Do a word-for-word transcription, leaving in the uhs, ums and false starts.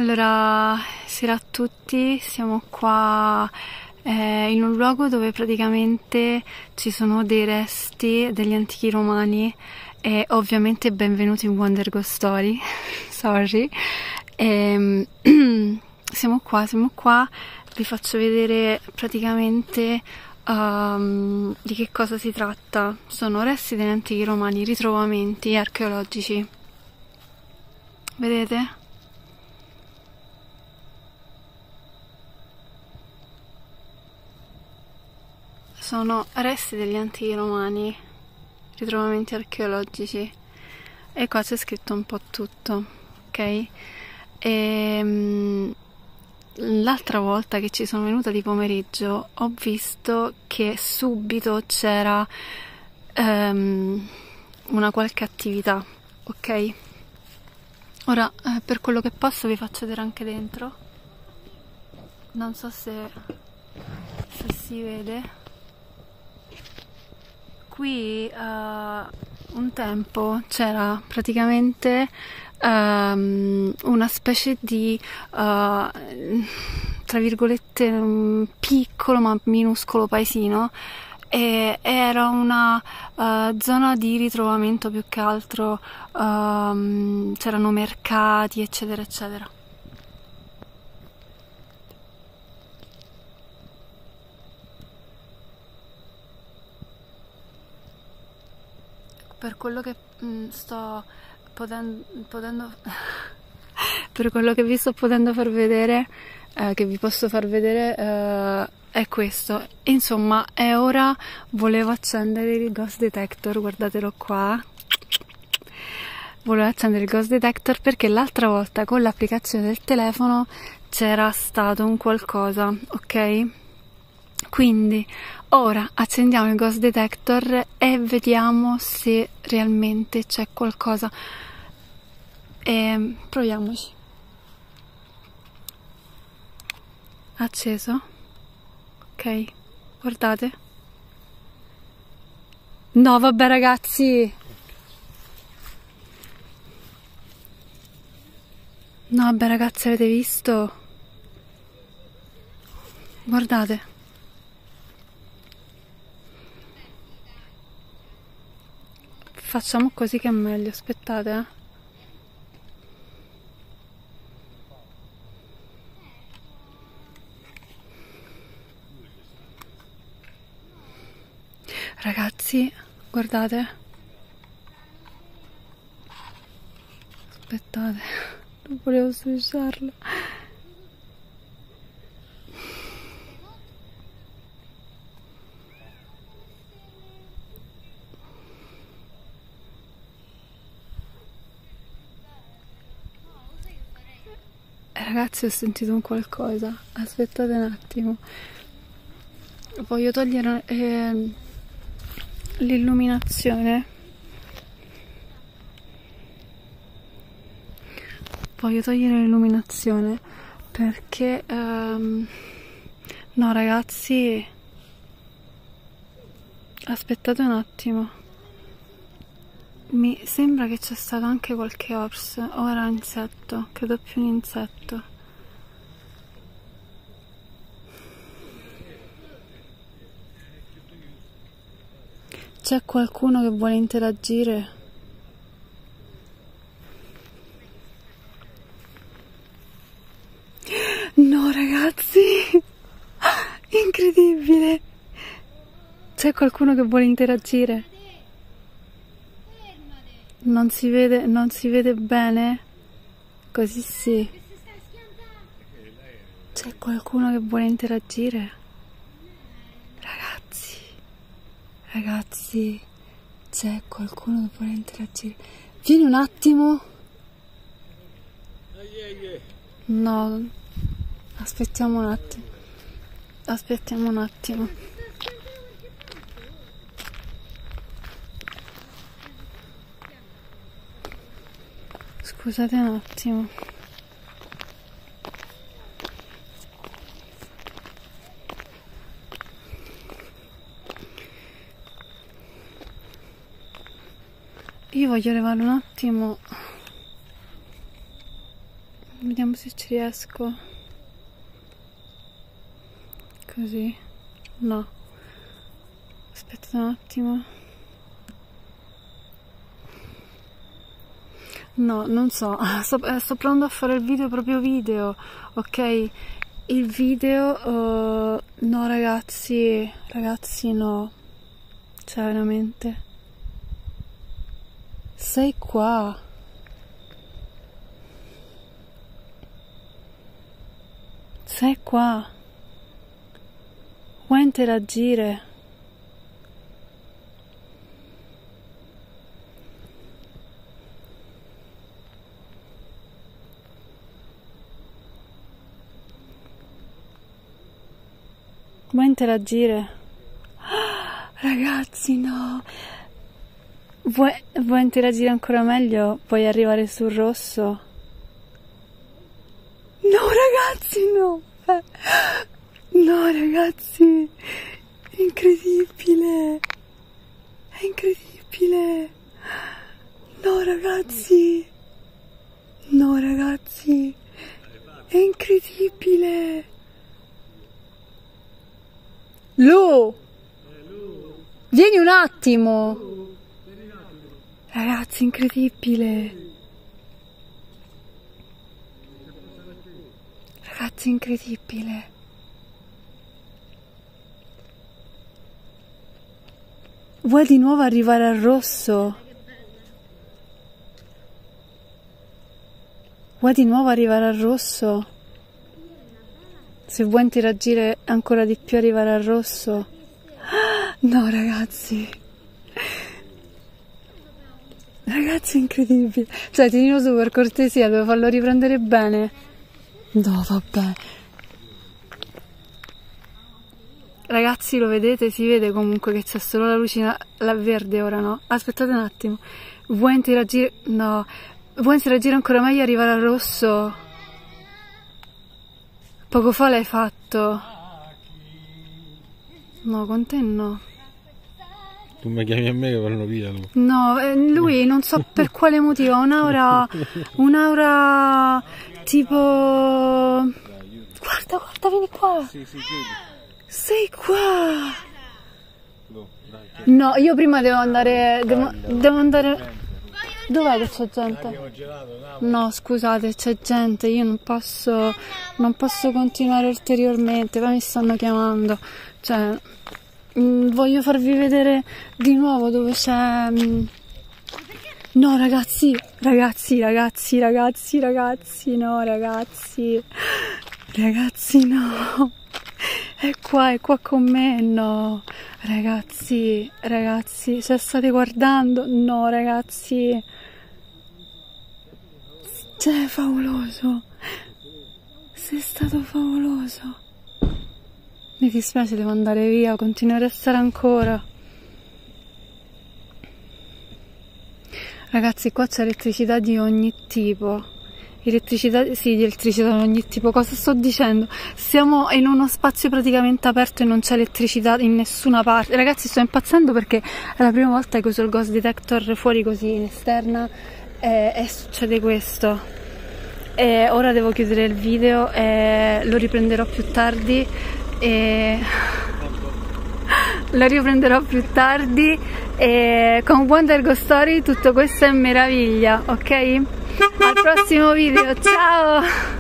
Allora, sera a tutti, siamo qua eh, in un luogo dove praticamente ci sono dei resti degli antichi romani e ovviamente benvenuti in Wonder Ghost Story, sorry. E, siamo qua, siamo qua, vi faccio vedere praticamente um, di che cosa si tratta. Sono resti degli antichi romani, ritrovamenti archeologici, vedete? Sono resti degli antichi romani, ritrovamenti archeologici, e qua c'è scritto un po' tutto, ok? E l'altra volta che ci sono venuta di pomeriggio ho visto che subito c'era um, una qualche attività, ok? Ora, eh, per quello che posso vi faccio vedere anche dentro, non so se, se si vede. Qui uh, un tempo c'era praticamente um, una specie di, uh, tra virgolette, um, piccolo ma minuscolo paesino, e era una uh, zona di ritrovamento più che altro, um, c'erano mercati eccetera eccetera. Per quello che mh, sto potendo, potendo per quello che vi sto potendo far vedere, eh, che vi posso far vedere, eh, è questo. Insomma, e ora volevo accendere il ghost detector, guardatelo qua. Volevo accendere il ghost detector perché l'altra volta con l'applicazione del telefono c'era stato un qualcosa, ok? Quindi ora accendiamo il ghost detector e vediamo se realmente c'è qualcosa, e proviamoci. Acceso, ok, guardate. No, vabbè ragazzi, no vabbè ragazzi, avete visto? Guardate. Facciamo così che è meglio, aspettate, eh. Ragazzi, guardate. Aspettate, non volevo switcharlo. Ragazzi, ho sentito un qualcosa, aspettate un attimo, voglio togliere eh, l'illuminazione, voglio togliere l'illuminazione perché um, no ragazzi, aspettate un attimo, mi sembra che c'è stato anche qualche orso, o era un insetto, credo più un insetto. C'è qualcuno che vuole interagire? No ragazzi, incredibile, c'è qualcuno che vuole interagire. Non si vede, non si vede bene? Così sì. C'è qualcuno che vuole interagire? Ragazzi, ragazzi, c'è qualcuno che vuole interagire. Vieni un attimo. No, aspettiamo un attimo. Aspettiamo un attimo. Scusate un attimo. Io voglio levare un attimo Vediamo se ci riesco. Così. No. Aspetta un attimo. No, non so. Sto, eh, sto provando a fare il video proprio video. Ok? Il video... Uh, no ragazzi. Ragazzi no. Cioè veramente. Sei qua. Sei qua. Vuoi interagire? Vuoi interagire? Oh, ragazzi, no! Vuoi, vuoi interagire ancora meglio? Vuoi arrivare sul rosso? No, ragazzi, no! No, ragazzi! È incredibile! È incredibile! No, ragazzi! No, ragazzi! È incredibile! Lu! Vieni un attimo! Ragazzi, incredibile! Ragazzi, incredibile! Vuoi di nuovo arrivare al rosso? Vuoi di nuovo arrivare al rosso? Se vuoi interagire ancora di più, arrivare al rosso. No, ragazzi. Ragazzi, è incredibile. Cioè, tienilo su per cortesia, devo farlo riprendere bene. No, vabbè. Ragazzi, lo vedete? Si vede comunque che c'è solo la lucina, la verde ora, no? Aspettate un attimo. Vuoi interagire? No. Vuoi interagire ancora meglio e arrivare al rosso? Poco fa l'hai fatto. No, con te no. Tu mi chiami a me che vanno via tu. No, eh, lui non so per quale motivo ha un'aura. Un'aura tipo. Guarda, guarda, vieni qua. Sì, sì, sì. Sei qua. No, io prima devo andare. Devo, devo andare. Dov'è che c'è gente? No, scusate, c'è gente, io non posso, non posso continuare ulteriormente, poi mi stanno chiamando, cioè, mh, voglio farvi vedere di nuovo dove c'è... Mh... No, ragazzi, ragazzi, ragazzi, ragazzi, ragazzi, no, ragazzi, ragazzi, no, è qua, è qua con me, no, ragazzi, ragazzi, se state guardando, no, ragazzi, cioè, favoloso, sei stato favoloso, mi dispiace, devo andare via, continuerò a stare ancora. Ragazzi, qua c'è elettricità di ogni tipo, elettricità, sì, di elettricità di ogni tipo, cosa sto dicendo? Siamo in uno spazio praticamente aperto e non c'è elettricità in nessuna parte. Ragazzi, sto impazzendo perché è la prima volta che uso il ghost detector fuori così in esterna e, e succede questo. E ora devo chiudere il video e lo riprenderò più tardi e... lo riprenderò più tardi e con Wonder Ghost Story tutto questo è meraviglia, ok? Al prossimo video, ciao!